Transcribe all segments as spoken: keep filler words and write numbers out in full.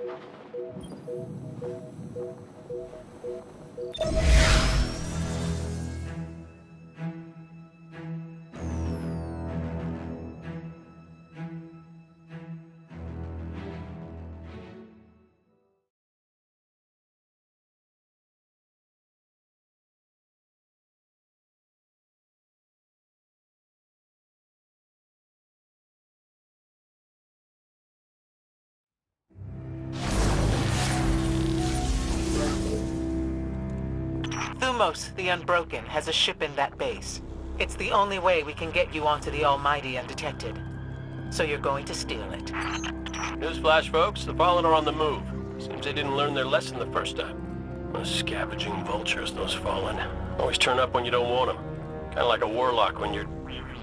Thumos, the Unbroken, has a ship in that base. It's the only way we can get you onto the Almighty undetected. So you're going to steal it. Newsflash, folks. The Fallen are on the move. Seems they didn't learn their lesson the first time. Those scavenging vultures, those Fallen. Always turn up when you don't want them. Kinda like a warlock when you're...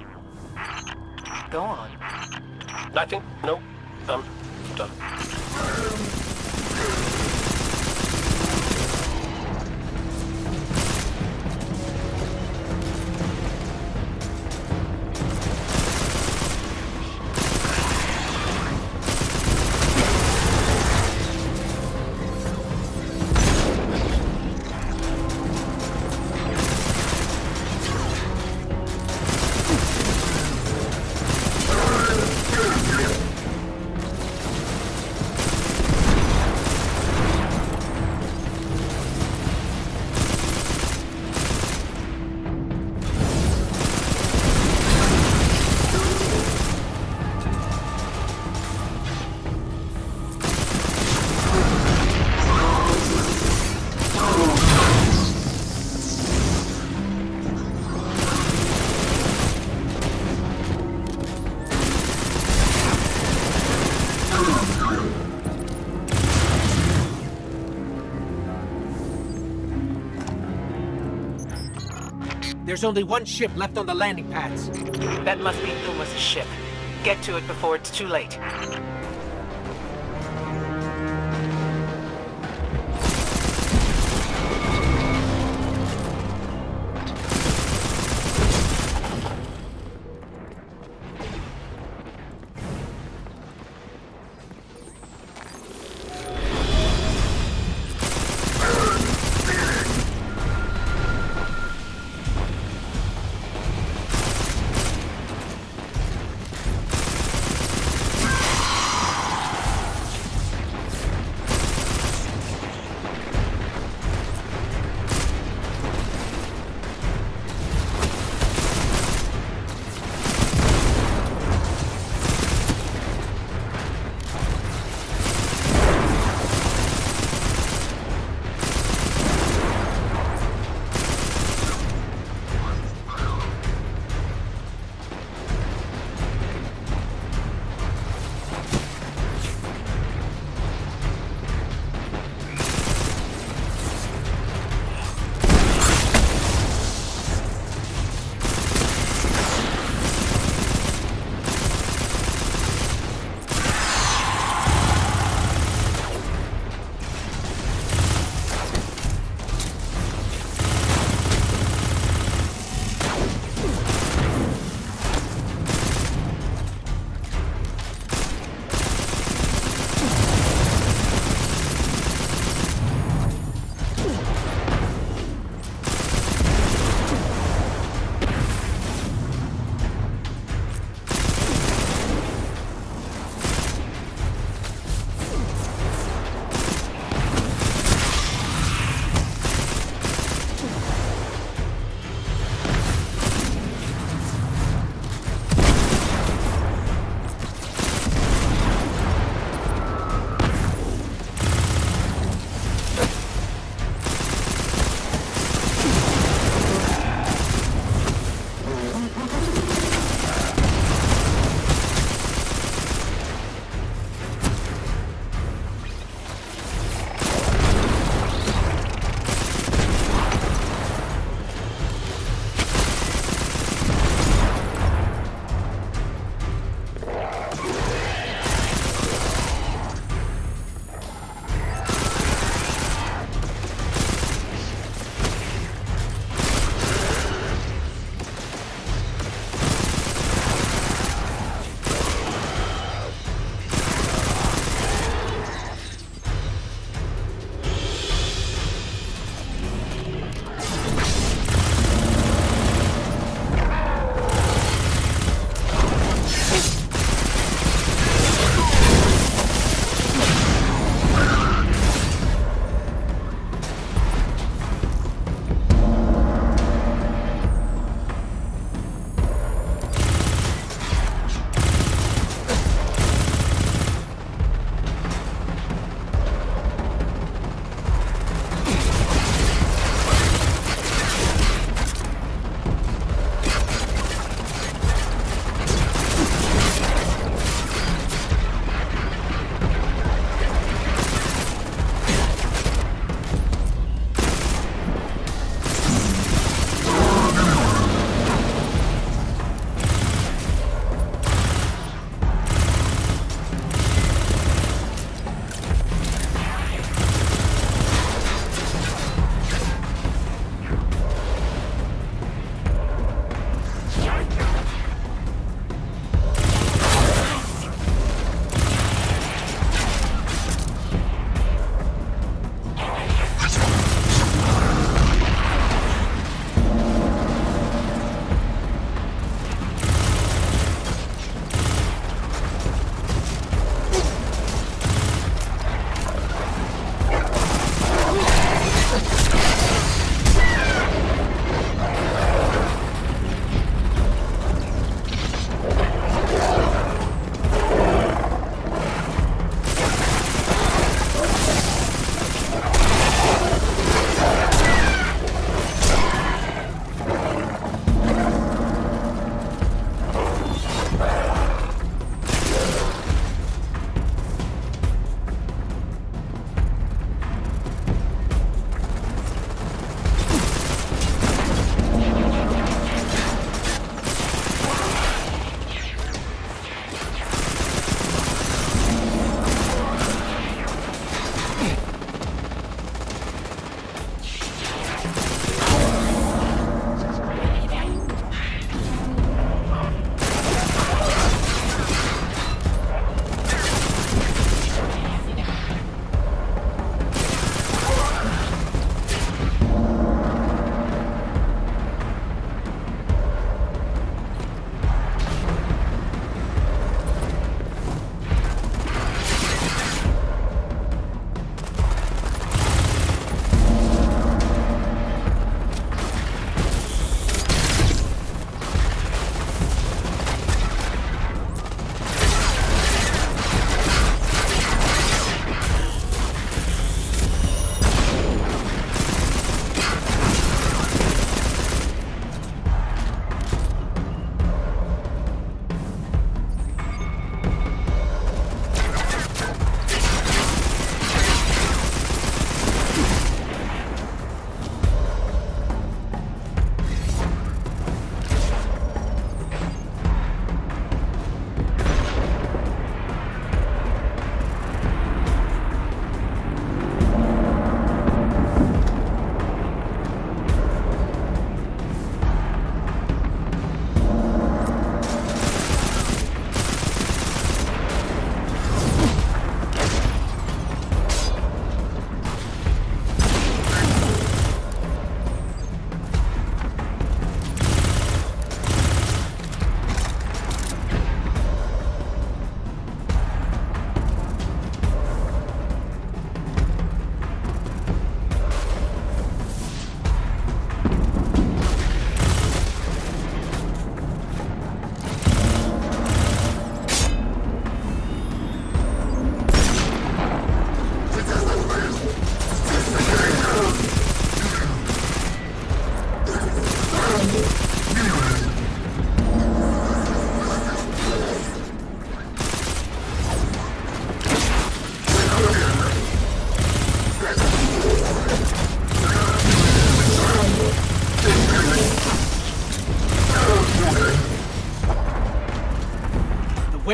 Go on. Nothing? No. I'm done. There's only one ship left on the landing pads. That must be Thumos' ship. Get to it before it's too late.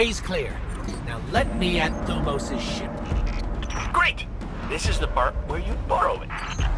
way's clear. Now let me at Thumos' ship. Great! This is the part where you borrow it.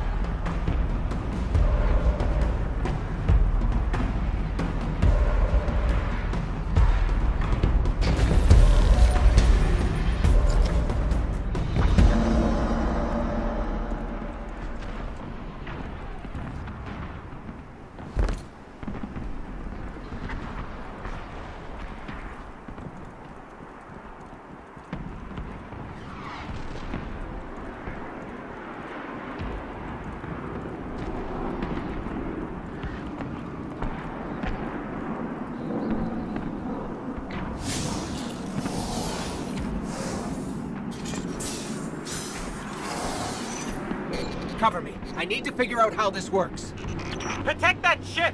Cover me. I need to figure out how this works. Protect that ship!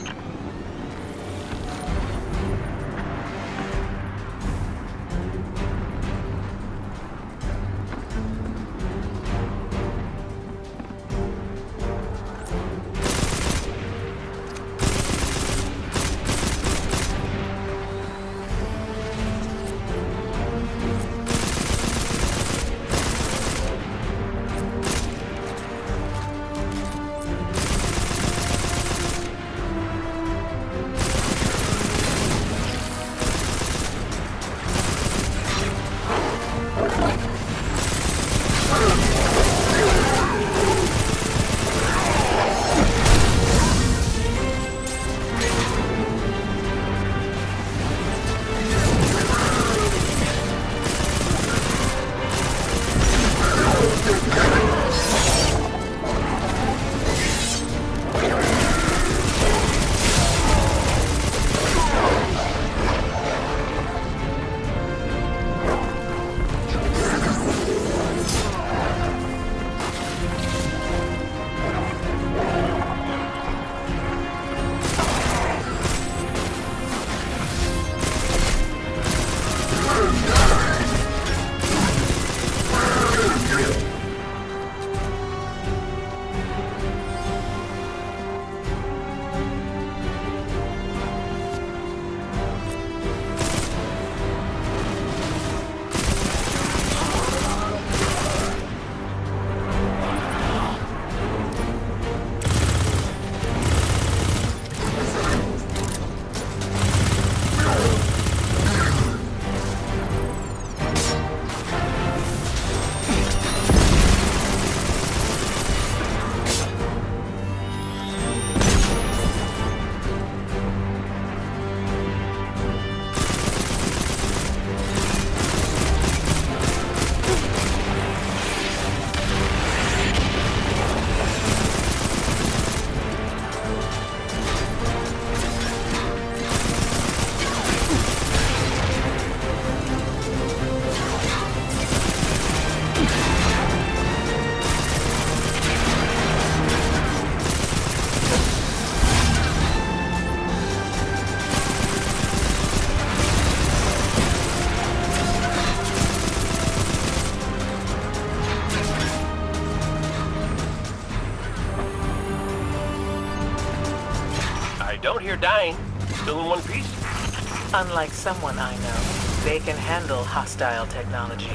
Don't hear dying. Still in one piece? Unlike someone I know, they can handle hostile technology.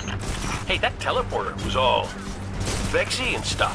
Hey, that teleporter was all vexy and stuff.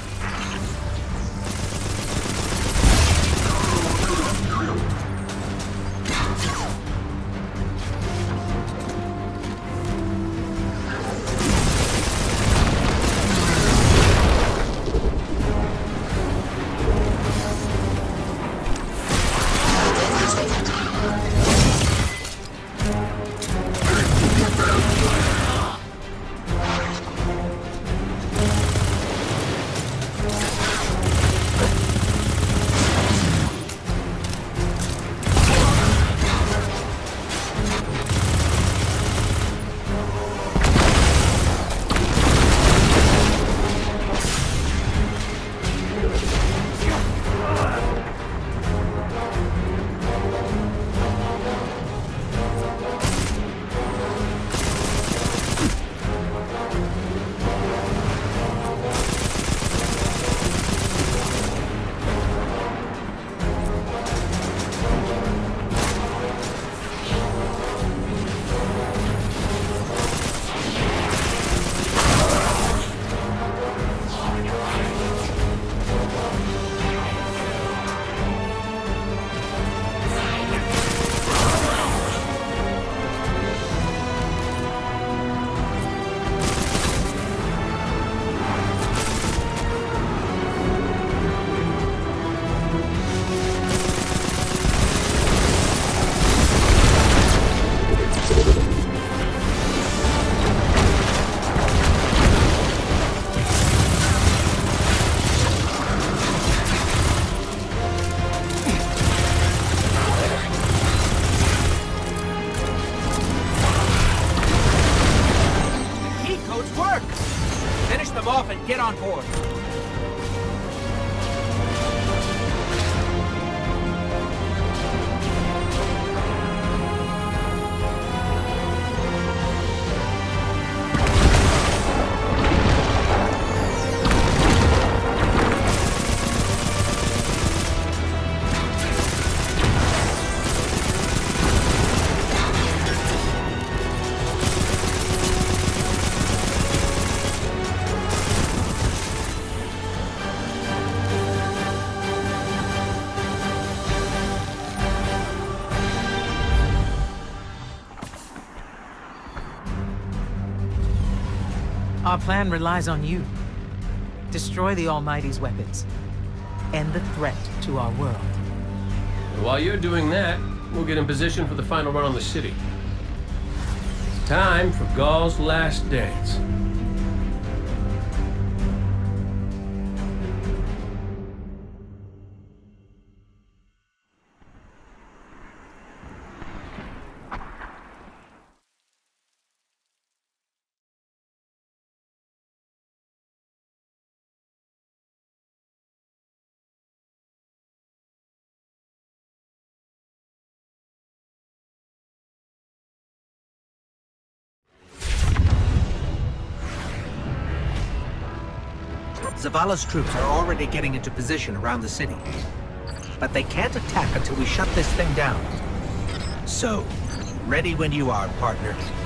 Finish them off and get on board. Our plan relies on you. Destroy the Almighty's weapons. End the threat to our world. While you're doing that, we'll get in position for the final run on the city. It's time for Ghaul's last dance. Zavala's troops are already getting into position around the city. But they can't attack until we shut this thing down. So, ready when you are, partner.